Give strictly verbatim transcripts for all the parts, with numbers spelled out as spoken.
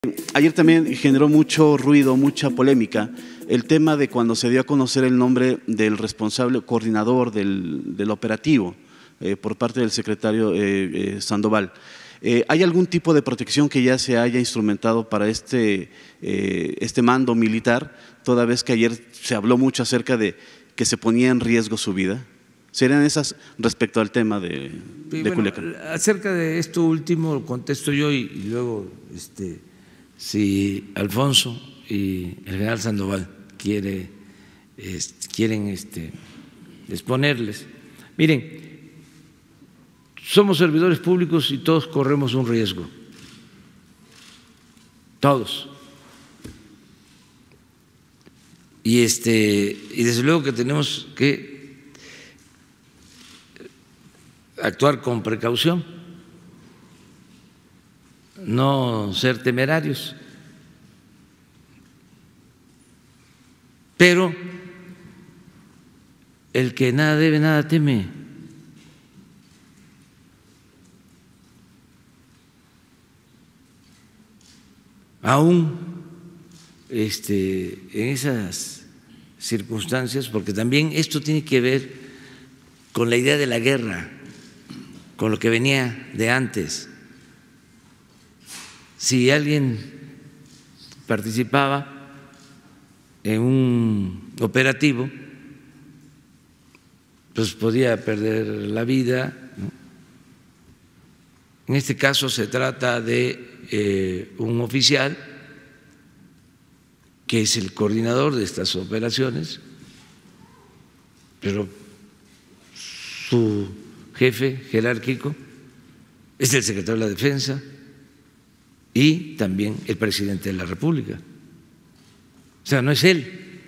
Ayer también generó mucho ruido, mucha polémica, el tema de cuando se dio a conocer el nombre del responsable coordinador del, del operativo eh, por parte del secretario eh, eh, Sandoval. Eh, ¿Hay algún tipo de protección que ya se haya instrumentado para este, eh, este mando militar, toda vez que ayer se habló mucho acerca de que se ponía en riesgo su vida? ¿Serían esas respecto al tema de, de bueno, Culiacán? Acerca de esto último contesto yo y, y luego este, si Alfonso y el general Sandoval quiere, este, quieren este, exponerles. Miren, somos servidores públicos y todos corremos un riesgo, todos. Y, este, y desde luego que tenemos que actuar con precaución, no ser temerarios, pero el que nada debe, nada teme. Aún este, en esas circunstancias, porque también esto tiene que ver con la idea de la guerra, con lo que venía de antes. Si alguien participaba en un operativo, pues podía perder la vida, ¿no? En este caso se trata de eh, un oficial que es el coordinador de estas operaciones, pero su jefe jerárquico es el secretario de la Defensa y también el presidente de la República. O sea, no es él,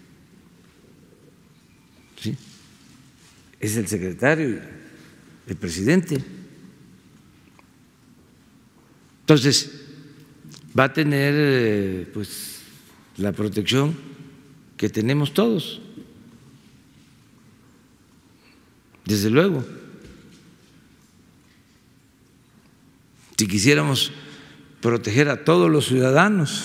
¿sí? Es el secretario y el presidente. Entonces, va a tener pues la protección que tenemos todos, desde luego. Si quisiéramos proteger a todos los ciudadanos,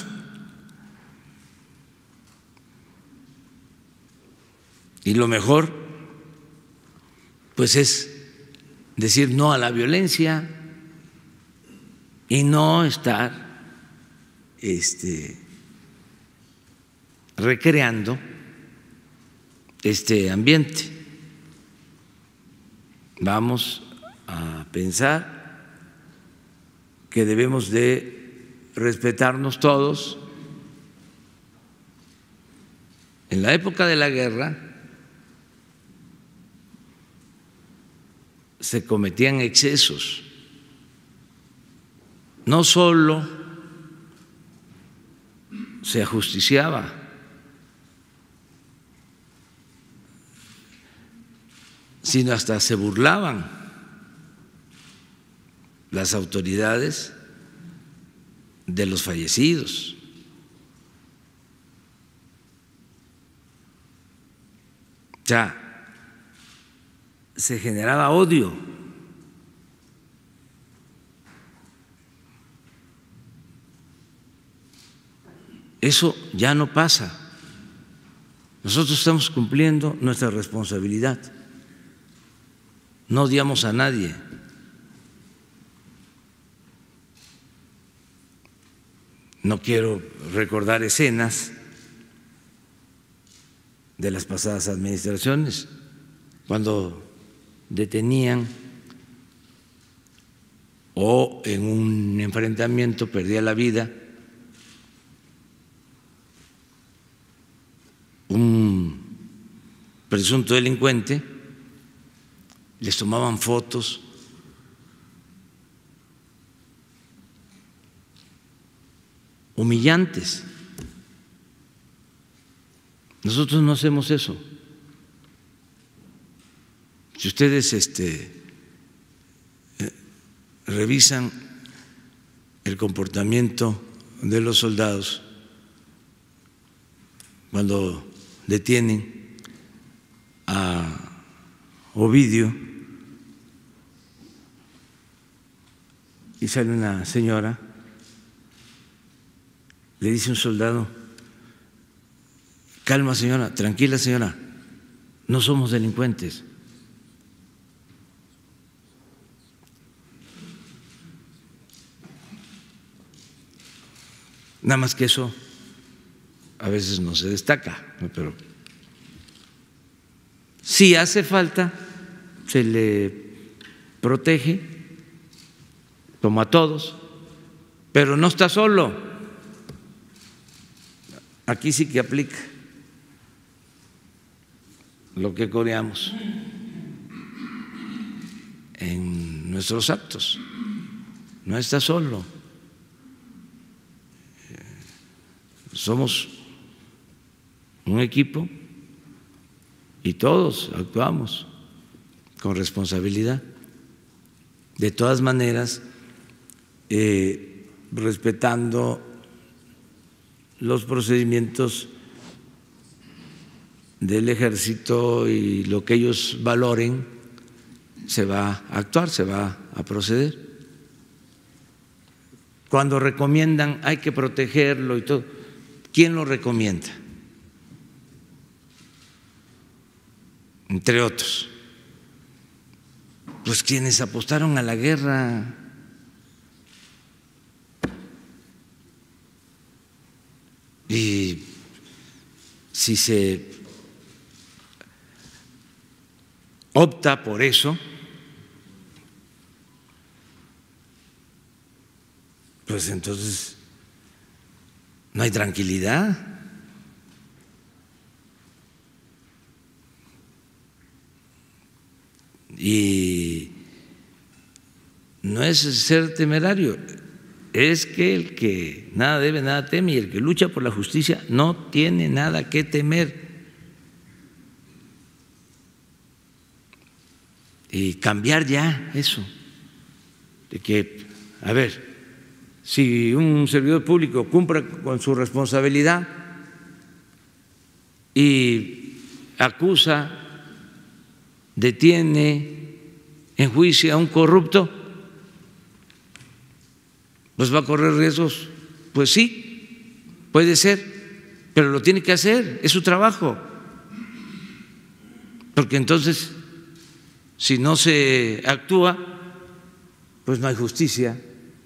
y lo mejor pues es decir no a la violencia y no estar este, recreando este ambiente. Vamos a pensar que debemos de respetarnos todos. En la época de la guerra se cometían excesos, no solo se ajusticiaba, sino hasta se burlaban las autoridades de los fallecidos. O sea, se generaba odio. Eso ya no pasa. Nosotros estamos cumpliendo nuestra responsabilidad. No odiamos a nadie. No quiero recordar escenas de las pasadas administraciones, cuando detenían o en un enfrentamiento perdía la vida un presunto delincuente, les tomaban fotos. Humillantes. Nosotros no hacemos eso. Si ustedes este, eh, revisan el comportamiento de los soldados cuando detienen a Ovidio y sale una señora le dice un soldado: calma señora, tranquila señora, no somos delincuentes. Nada más que eso a veces no se destaca, pero si hace falta, se le protege, como a todos, pero no está solo. Aquí sí que aplica lo que coreamos en nuestros actos. No está solo. Somos un equipo y todos actuamos con responsabilidad. De todas maneras, eh, respetando los procedimientos del ejército y lo que ellos valoren, se va a actuar, se va a proceder. Cuando recomiendan hay que protegerlo y todo, ¿quién lo recomienda? Entre otros, pues quienes apostaron a la guerra. Y si se opta por eso, pues entonces no hay tranquilidad. Y no es ser temerario, es que el que nada debe, nada teme, y el que lucha por la justicia no tiene nada que temer. Y cambiar ya eso, de que, a ver, si un servidor público cumple con su responsabilidad y acusa, detiene, enjuicia a un corrupto, pues va a correr riesgos. Pues sí, puede ser, pero lo tiene que hacer, es su trabajo. Porque entonces, si no se actúa, pues no hay justicia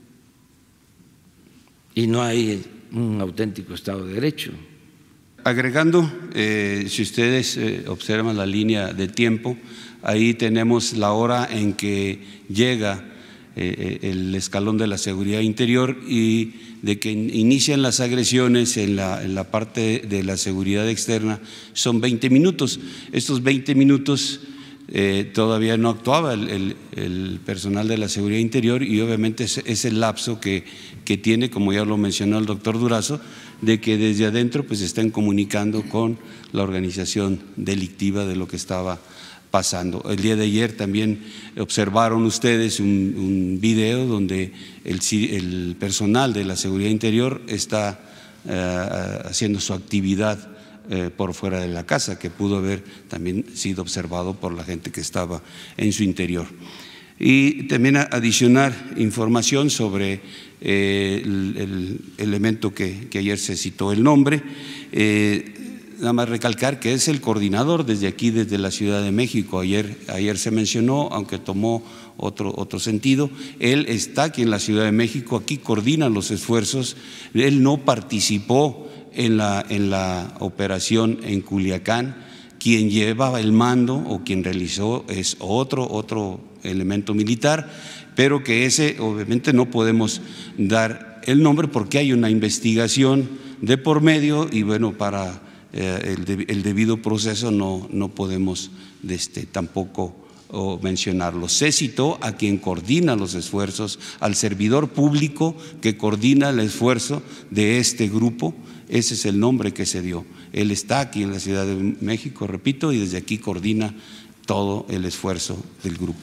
y no hay un auténtico Estado de Derecho. Agregando, eh, si ustedes eh, observan la línea de tiempo, ahí tenemos la hora en que llega eh, el escalón de la seguridad interior y de que inician las agresiones en la, en la parte de la seguridad externa, son veinte minutos. Estos veinte minutos eh, todavía no actuaba el, el, el personal de la seguridad interior y obviamente es, es el lapso que, que tiene, como ya lo mencionó el doctor Durazo, de que desde adentro pues están comunicando con la organización delictiva de lo que estaba pasando. El día de ayer también observaron ustedes un, un video donde el, el personal de la seguridad interior está eh, haciendo su actividad eh, por fuera de la casa, que pudo haber también sido observado por la gente que estaba en su interior. Y también adicionar información sobre eh, el, el elemento que, que ayer se citó el nombre, eh, nada más recalcar que es el coordinador desde aquí, desde la Ciudad de México. Ayer, ayer se mencionó, aunque tomó otro, otro sentido, él está aquí en la Ciudad de México, aquí coordina los esfuerzos, él no participó en la, en la operación en Culiacán, quien llevaba el mando o quien realizó es otro, otro elemento militar, pero que ese obviamente no podemos dar el nombre porque hay una investigación de por medio y bueno, para eh, el, de, el debido proceso no, no podemos este, tampoco o mencionarlo. Se citó a quien coordina los esfuerzos, al servidor público que coordina el esfuerzo de este grupo, ese es el nombre que se dio. Él está aquí en la Ciudad de México, repito, y desde aquí coordina todo el esfuerzo del grupo.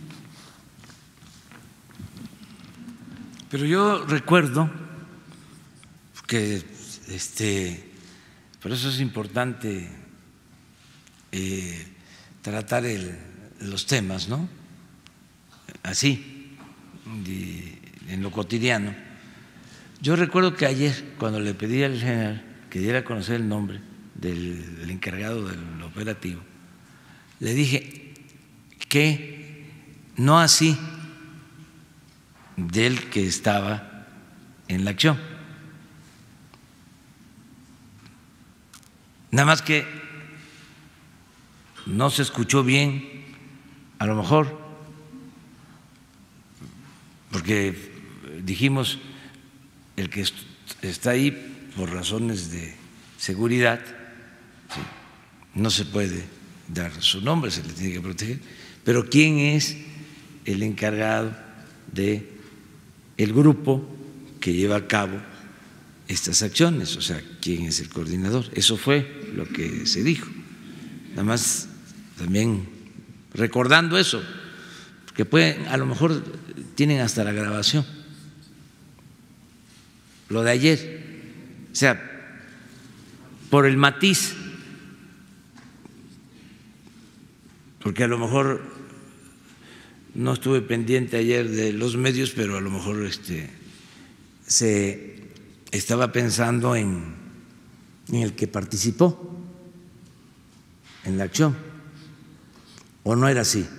Pero yo recuerdo que, este, por eso es importante eh, tratar el, los temas, ¿no? Así, de, en lo cotidiano. Yo recuerdo que ayer, cuando le pedí al general que diera a conocer el nombre del, del encargado del operativo, le dije que no así del que estaba en la acción, nada más que no se escuchó bien, a lo mejor, porque dijimos el que está ahí por razones de seguridad, ¿sí? No se puede dar su nombre, se le tiene que proteger, pero ¿quién es el encargado de el grupo que lleva a cabo estas acciones? O sea, ¿quién es el coordinador? Eso fue lo que se dijo. Nada más también recordando eso, porque pueden, a lo mejor tienen hasta la grabación, lo de ayer, o sea, por el matiz, porque a lo mejor no estuve pendiente ayer de los medios, pero a lo mejor este, se estaba pensando en, en el que participó en la acción, o no era así.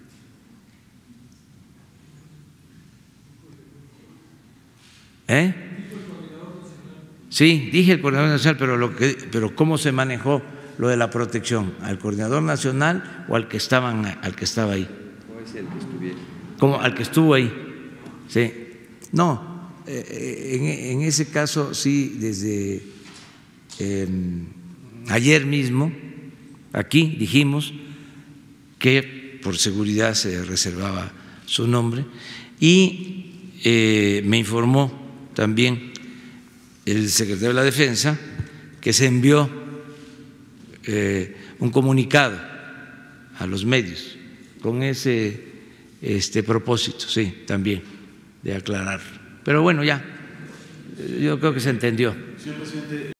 ¿Eh? Sí, dije el coordinador nacional, pero, lo que, pero ¿cómo se manejó lo de la protección? ¿Al coordinador nacional o al que, estaban, al que estaba ahí? ¿Cómo? Al que estuvo ahí. Sí. No, eh, en, en ese caso sí, desde eh, ayer mismo, aquí dijimos que por seguridad se reservaba su nombre y eh, me informó también el secretario de la Defensa que se envió eh, un comunicado a los medios con ese este propósito, sí, también de aclarar. Pero bueno, ya, yo creo que se entendió.